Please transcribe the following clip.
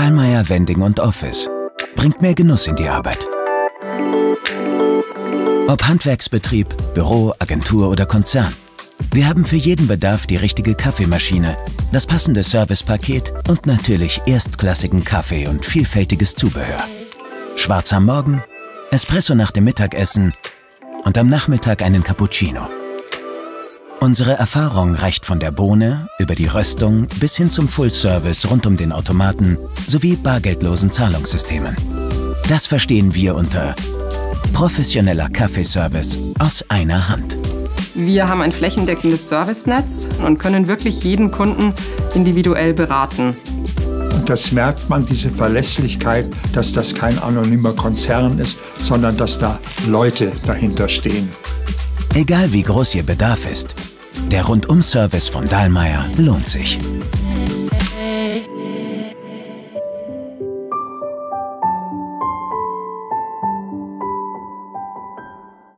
Dallmayr Vending und Office. Bringt mehr Genuss in die Arbeit. Ob Handwerksbetrieb, Büro, Agentur oder Konzern. Wir haben für jeden Bedarf die richtige Kaffeemaschine, das passende Servicepaket und natürlich erstklassigen Kaffee und vielfältiges Zubehör. Schwarz am Morgen, Espresso nach dem Mittagessen und am Nachmittag einen Cappuccino. Unsere Erfahrung reicht von der Bohne über die Röstung bis hin zum Full-Service rund um den Automaten sowie bargeldlosen Zahlungssystemen. Das verstehen wir unter professioneller Kaffeeservice aus einer Hand. Wir haben ein flächendeckendes Servicenetz und können wirklich jeden Kunden individuell beraten. Und das merkt man, diese Verlässlichkeit, dass das kein anonymer Konzern ist, sondern dass da Leute dahinter stehen. Egal wie groß Ihr Bedarf ist, der Rundum-Service von Dallmayr lohnt sich.